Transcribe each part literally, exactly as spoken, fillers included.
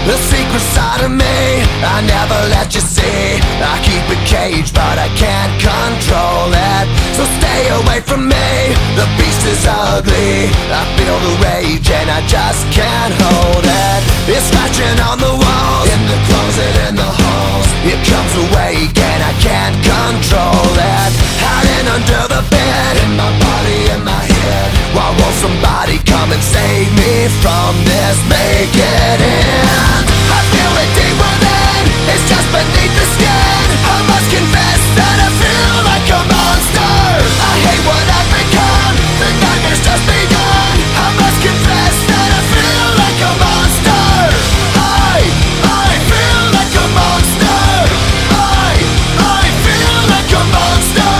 The secret side of me I never let you see. I keep it caged but I can't control it. So stay away from me, the beast is ugly. I feel the rage and I just can't hold it. It's scratching on the walls, in the closet, in the halls. It comes awake and I can't control it. Hiding under the bed, in my body, in my head. Why won't somebody come and save me from this? Make it end. I feel it deep within, it's just beneath the skin. I must confess that I feel like a monster. I hate what I've become, the nightmare's just begun. I must confess that I feel like a monster. I, I feel like a monster. I, I feel like a monster.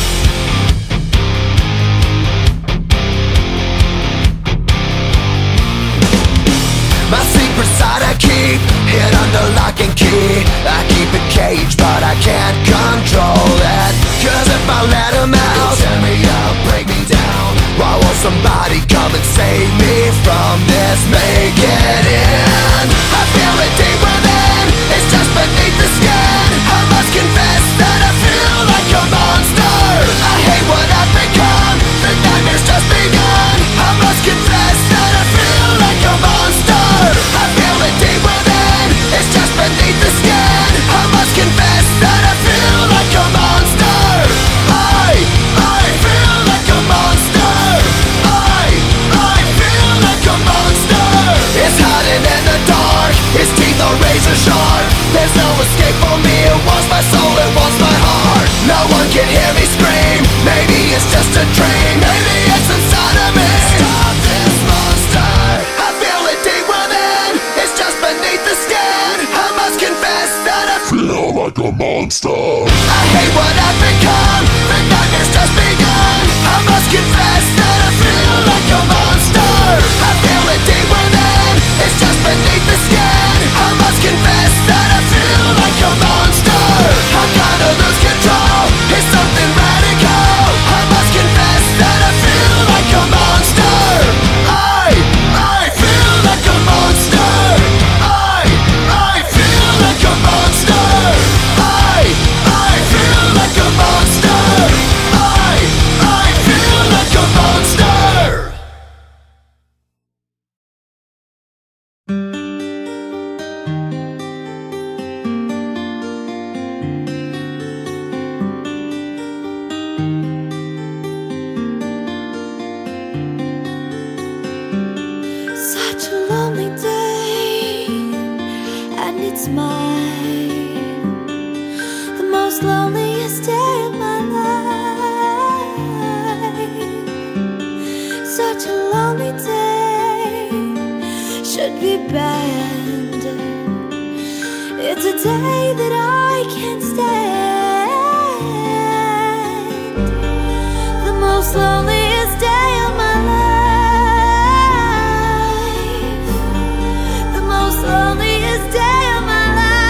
My secret side I keep hid under lock and key. I keep it caged but I can't control it. Cause if I let him out, he'll tear me up, break me down. Why won't somebody come and save me from this? Make it end. I feel it deep within, it's just beneath the skin. I must confess that I feel like a monster. I hate what I've become, the nightmare's just begun. I must confess that I feel like a monster. I feel it deep within, it's just beneath the skin. I must confess that I feel like a monster. I, I feel like a monster. I, I feel like a monster. It's hiding in the dark, its teeth are razor sharp. There's no escape for me, it wants my soul, it wants my heart. No one can hear me scream, maybe it's just a dream. Maybe it's inside of me. Stop this monster. I feel it deep within, it's just beneath the skin. I must confess that I feel like a monster. I hate what I've become, the nightmare's just begun. I must confess that I feel like a monster. I feel it deep within, it's just beneath the skin. I must confess that I feel like a monster. I gotta lose control, it's something radical. I must confess that I feel like a monster. I, I feel like a monster. I, I feel like a monster. I, I feel like a monster. I, I feel like a monster. Such a lonely day, and it's mine, the most loneliest day of my life. Such a lonely day, should be banned. It's a day that I can't stand, the most loneliest day of my life. Loneliest day of my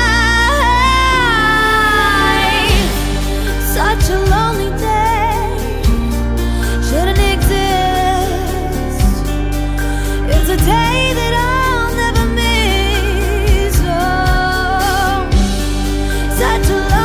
life. Such a lonely day shouldn't exist. It's a day that I'll never miss. Oh, such a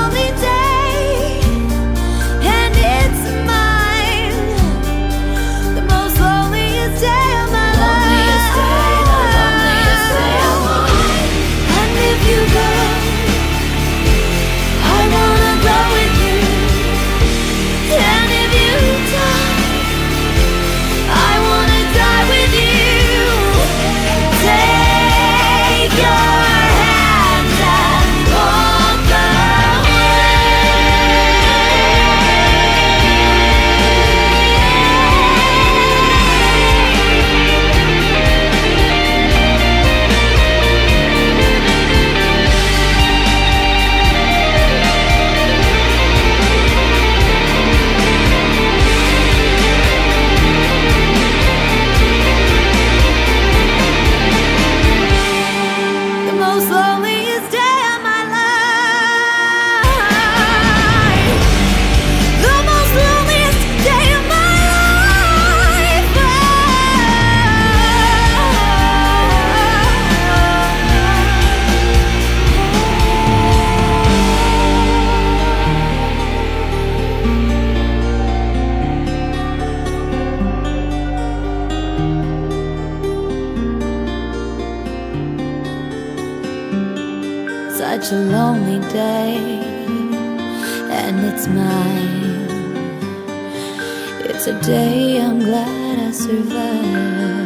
such a lonely day, and it's mine. It's a day I'm glad I survived.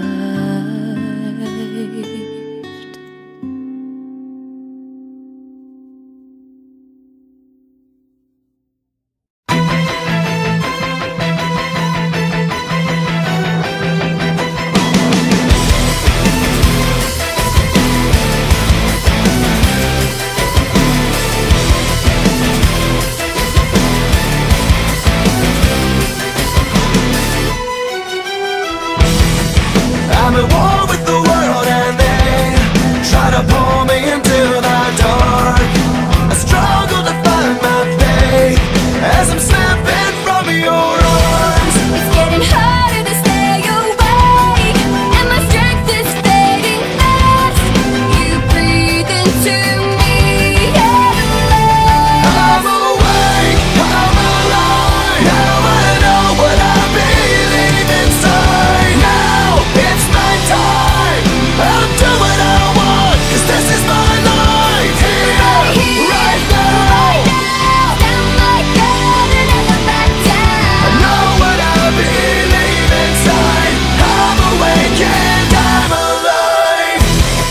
I'm at war with the world and they try to pull me into the dark. I struggle to find my faith as I'm slipping from your arms. It's getting harder to stay awake, and my strength is fading fast. You breathe into me and I'm awake, I'm alive. Now I know what I believe inside. Now it's my time. I'll do what I want, 'cause this is my life. Here, right now. stand like God and never back down. I know what I believe inside. I'm awake and I'm alive.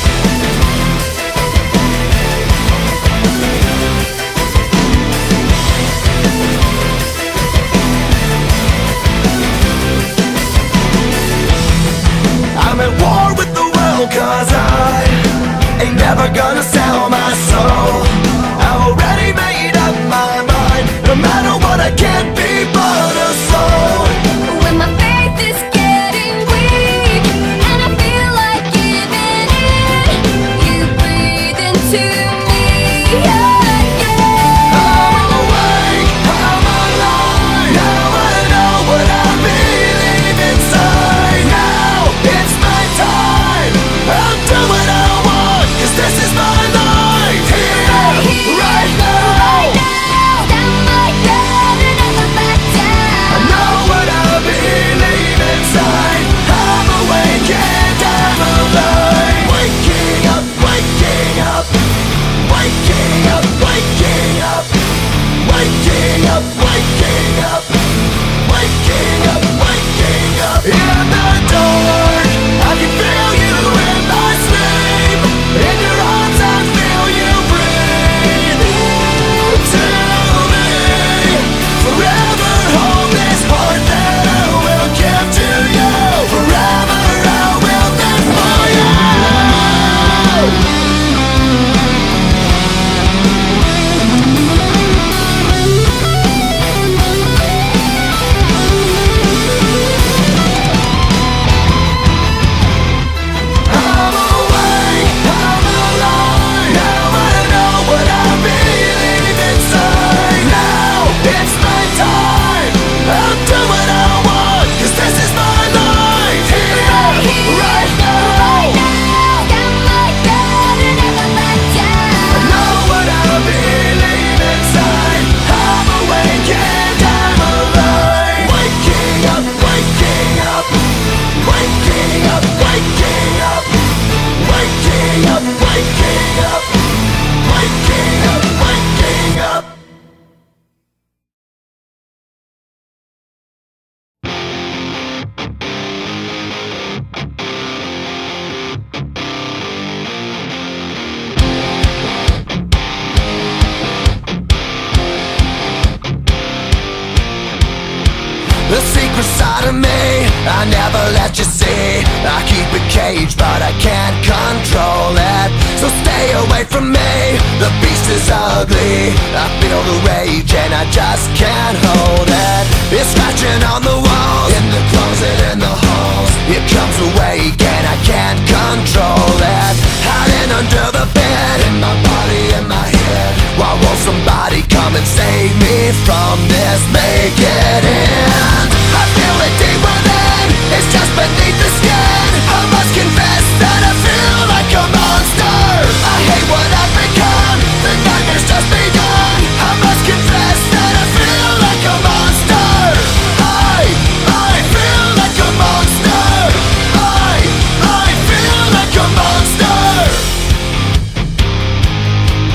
I'm at war with the world, 'cause I ain't never gonna sell my soul. I've already made up my mind. No matter what, I can't be but a soul. When my faith is getting weak and I feel like giving in, you breathe into me again. I'm awake, I'm alive. Now I know what I believe inside. Now it's my time. I'll do what I want, 'cause this is my life. Here, right now. stand like God and never back down. I know what I believe inside. I'm awake and I'm alive. Waking up, waking up. Waking up, waking up. Waking up, waking up. Waking up, waking up. In the dark, I can feel you in my sleep. In your arms, I feel you breathe into me. Forever hold this heart that I will give to you. Forever I will live for you. I'm awake, I'm alive. Now I know what I believe inside. Now it's my time. I'll do what I want, 'cause this is my life. Here, right now. stand like God and never back down. I know what I believe inside. I'm awake and I'm alive. Waking up, waking up. Waking up, waking up. Waking up, waking up. Waking up, waking up. The secret side of me, I never let you see. I keep it caged, but I can't control it. So stay away from me, the beast is ugly. I feel the rage and I just can't hold it. It's scratching on the walls, in the closet, in the halls. It comes awake and I can't control it. Hiding under the bed, in my body, in my head. Why won't somebody come and save me from this? Make it end. I feel it deep within, it's just beneath the skin. I must confess that I feel like a monster. I hate what I've become, the nightmare's just begun. I must confess that I feel like a monster. I, I feel like a monster. I, I feel like a monster.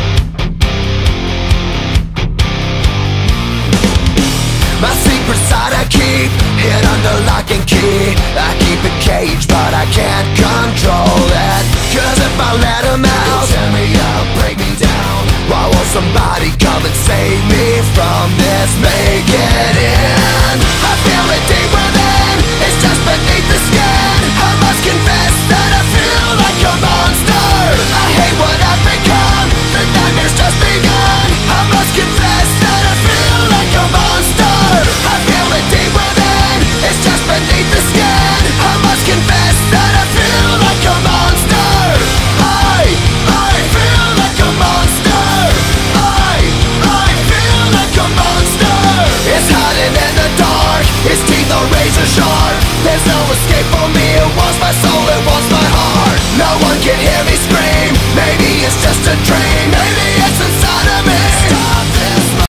make it in. I feel it deep within, it's just beneath the skin. I must confess that I feel like a monster. I hate what I've become, the nightmare's just begun. I must confess that I feel like a monster. I feel it deep within, it's just beneath the skin. I must confess that I feel like a monster. I, I feel like a monster. I, I feel like a monster. It's hiding in the dark, its teeth are razor sharp. There's no escape for me, it wants my soul, it wants my heart. No one can hear me scream, maybe it's just a dream.